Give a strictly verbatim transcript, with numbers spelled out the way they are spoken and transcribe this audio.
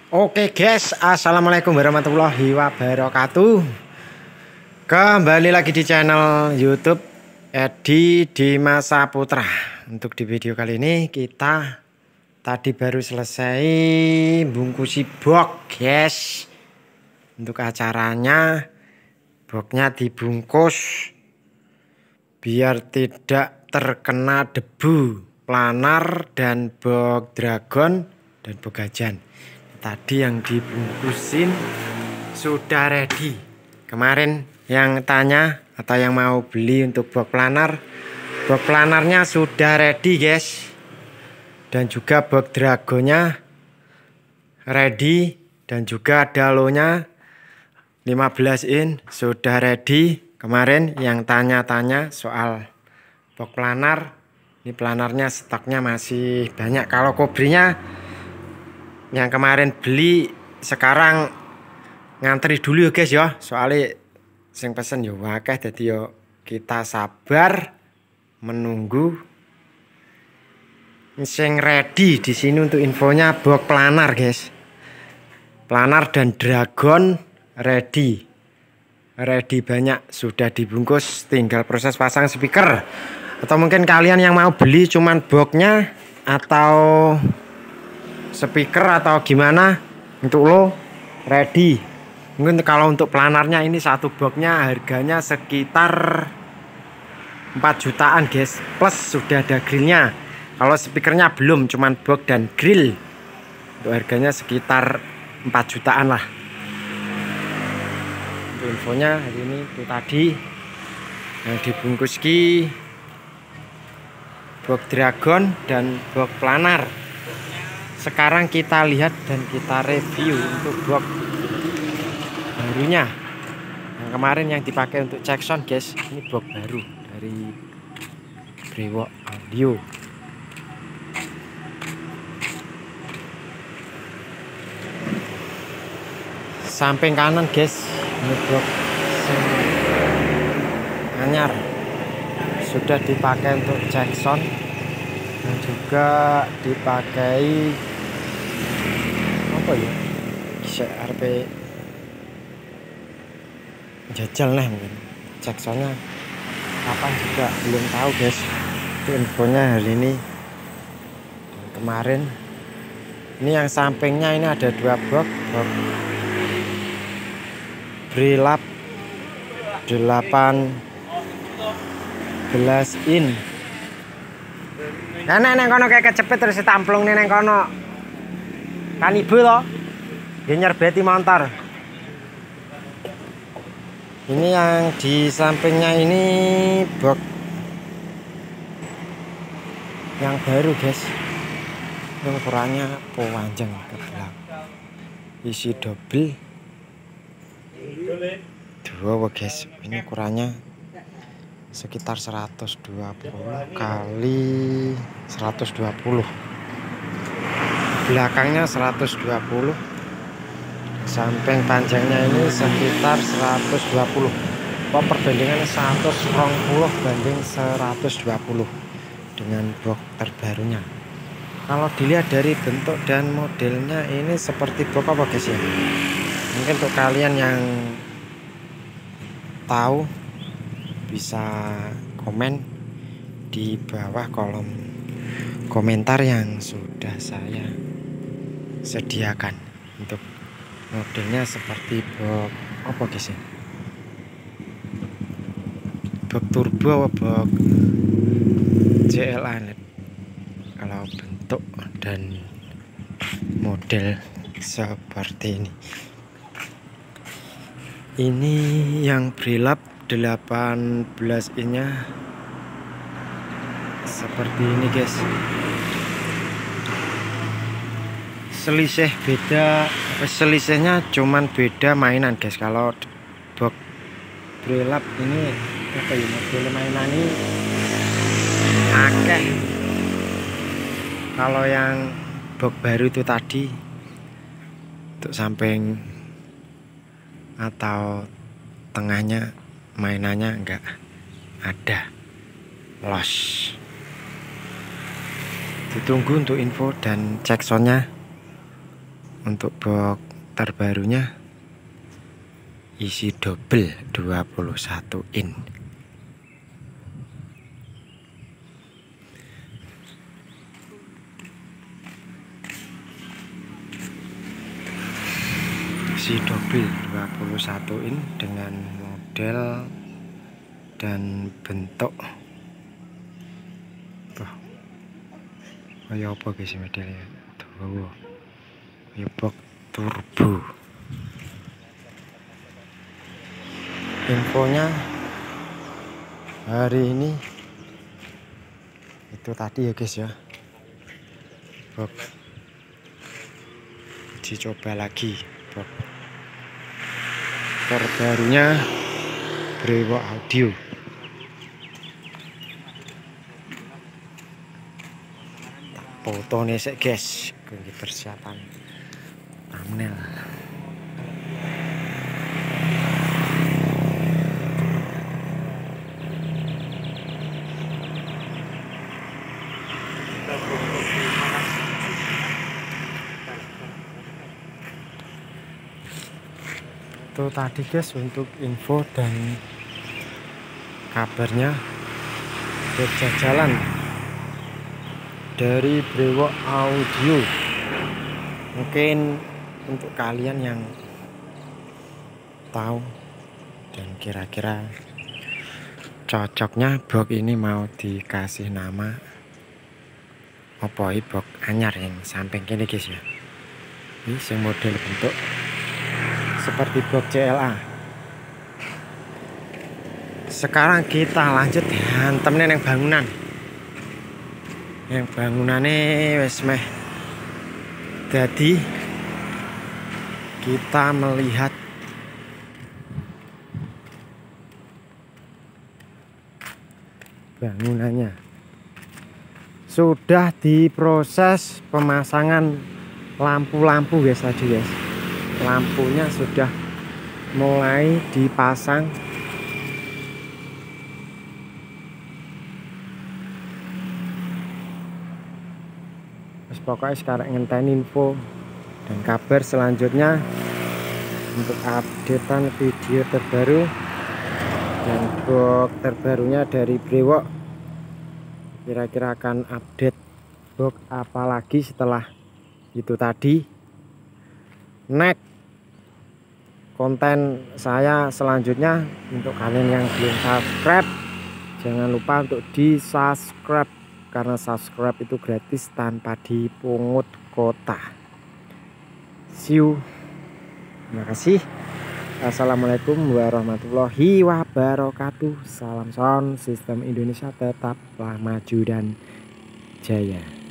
Oke guys, assalamualaikum warahmatullahi wabarakatuh. Kembali lagi di channel YouTube Edi Dimas Saputra. Untuk di video kali ini kita tadi baru selesai bungkusi box guys. Untuk acaranya boxnya dibungkus biar tidak terkena debu, planar dan box dragon dan box gajan. Tadi yang dibungkusin sudah ready. Kemarin yang tanya atau yang mau beli untuk box planar, box planarnya sudah ready guys. Dan juga box dragonnya ready. Dan juga dalonya lima belas in sudah ready. Kemarin yang tanya-tanya soal box planar, ini planarnya stoknya masih banyak. Kalau kobrinya yang kemarin beli sekarang ngantri dulu ya guys ya, soalnya sing pesen ya wakeh, jadi yo kita sabar menunggu sing ready di sini. Untuk infonya box planar guys, planar dan dragon ready ready banyak, sudah dibungkus, tinggal proses pasang speaker. Atau mungkin kalian yang mau beli cuman boxnya atau speaker atau gimana, untuk lo ready. Mungkin kalau untuk planarnya ini satu boxnya harganya sekitar empat jutaan guys, plus sudah ada grillnya. Kalau speakernya belum, cuman box dan grill, untuk harganya sekitar empat jutaan lah. Untuk infonya hari ini itu tadi yang dibungkus ki box dragon dan box planar. Sekarang kita lihat dan kita review untuk box barunya. Yang kemarin yang dipakai untuk cek sound guys, ini box baru dari Brewok Audio. Samping kanan guys, ini box anyar, sudah dipakai untuk cek sound dan juga dipakai apa ya, bisa R P jajal nih, mungkin cek soundnya kapan juga belum tahu guys. Itu infonya hari ini. Dan kemarin ini yang sampingnya ini ada dua box, box Brelap delapan belas in. Nah, neng kono kayak kecepet terus ditamplung nih neng kono. Kan ibu loh, dia nyerbeti motor. Ini yang di sampingnya ini box yang baru guys. Yang ukurannya panjang ke belakang, isi double dua guys. Ini ukurannya sekitar seratus dua puluh kali seratus dua puluh, belakangnya seratus dua puluh, samping panjangnya ini sekitar seratus dua puluh. Oh, perbandingannya seratus dua puluh banding seratus dua puluh dengan box terbarunya. Kalau dilihat dari bentuk dan modelnya ini seperti box apa guys ya? Mungkin untuk kalian yang tahu bisa komen di bawah kolom komentar yang sudah saya sediakan. Untuk modelnya seperti box apa guys ya, box turbo box J L A. Kalau bentuk dan model seperti ini. Ini yang Brelap delapan belas in nya seperti ini guys. Selisih beda, selisihnya cuman beda mainan guys. Kalau box Brelap ini apa ya, model mainan ini akeh. Kalau yang box baru itu tadi untuk samping atau tengahnya mainannya enggak ada, los. Ditunggu untuk info dan cek soundnya untuk box terbarunya isi double dua puluh satu in. Isi double dua puluh satu in dengan model dan bentuk tuh kayak apa guys modelnya tuh, ya box turbo. Infonya hari ini itu tadi ya guys ya, box dicoba lagi box terbarunya Brewok Audio. Foto nih sih guys, ini persiapan thumbnail. Itu tadi guys untuk info dan kabarnya berjalan dari Brewok Audio. Mungkin untuk kalian yang tahu dan kira-kira cocoknya box ini mau dikasih nama apa ini, box anyar yang samping ini guys ya. Ini yang model bentuk seperti box C L A. Sekarang kita lanjut hantemnya yang bangunan. Yang bangunannya wes meh jadi kita melihat bangunannya sudah diproses pemasangan lampu-lampu guys tadi guys. Lampunya sudah mulai dipasang. Terus pokoknya sekarang ngenteni info dan kabar selanjutnya untuk updatean video terbaru dan box terbarunya dari Brewok. Kira-kira akan update box apa lagi setelah itu tadi. Next konten saya selanjutnya, untuk kalian yang belum subscribe jangan lupa untuk di subscribe karena subscribe itu gratis tanpa dipungut kota. See you. Terima kasih. Assalamualaikum warahmatullahi wabarakatuh. Salam sound sistem Indonesia tetaplah maju dan jaya.